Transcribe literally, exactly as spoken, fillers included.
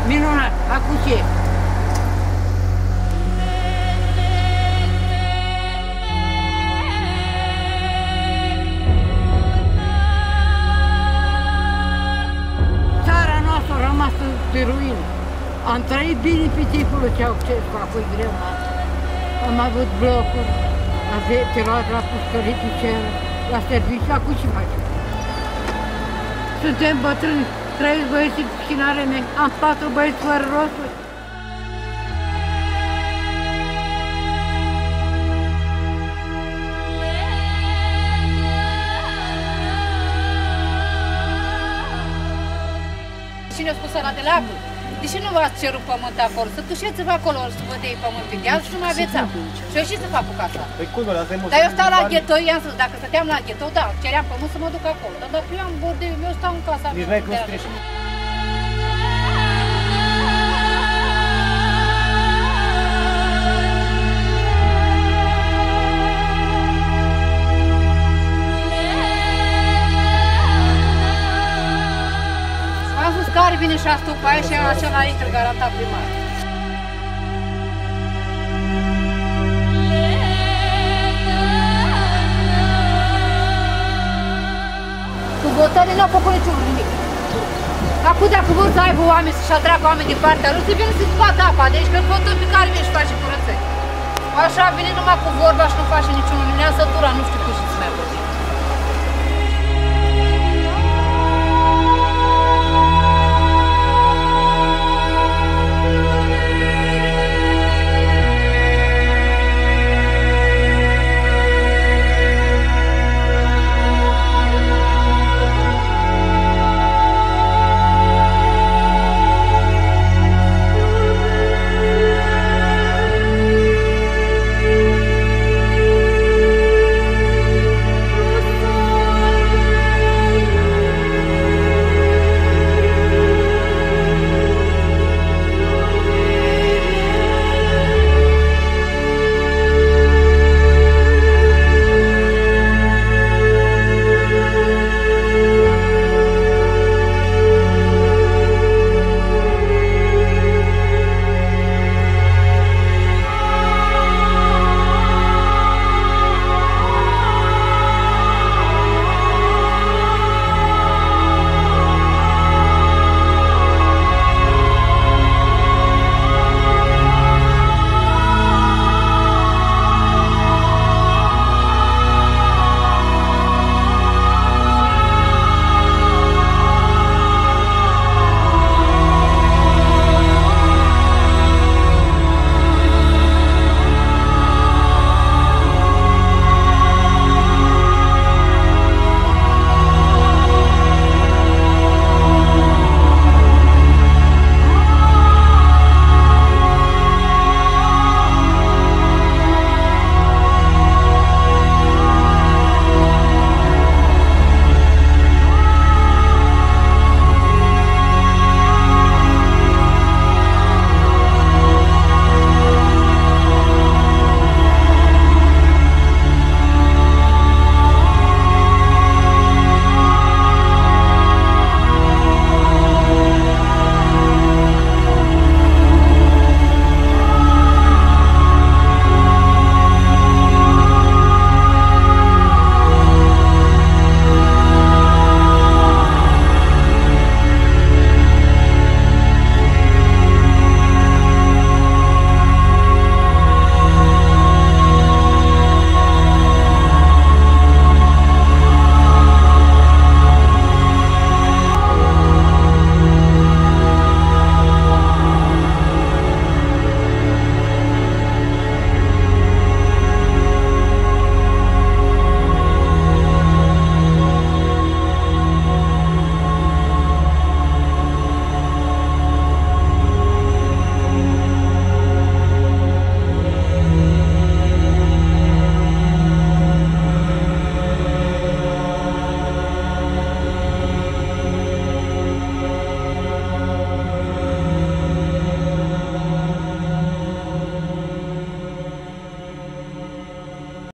Minunat, acum ce? Țara noastră a rămas pe ruină. Am trăit bine pe timpul ce au ce făcut greu. Am avut blocuri, te luat la pușcăritul cel, la serviciu, acum ce facem? Suntem bătrâni, trăiesc băieții cu chinare mei, am patru băieți fără rosturi. Cine a spus ăla de la apă? De ce nu v-ați cerut pământ acolo? Să tușeți-vă acolo, să vă dea pământ pe deal și nu mai aveți apă. Și eu și să fac cu casa. Păi cum, asta e mult. Dar eu stau la ghetou, i-am spus, dacă stăteam la ghetou, da, ceream pământ să mă duc acolo. Dar dacă eu am bordei, eu stau în casa. Nici n-ai cum să treci. Care vine și astupa aia și acela intră garantat primar. Cu votării n-au făcut niciunul nimic. Acum dacă vor să aibă oameni să-și atragă oameni din partea lor, să vină să scoată apa de aici, că votăm pe care vine și face curățări. Așa vine numai cu vorba și nu face niciunul. Ne-a sătura, nu știu cum și să mai vorbim.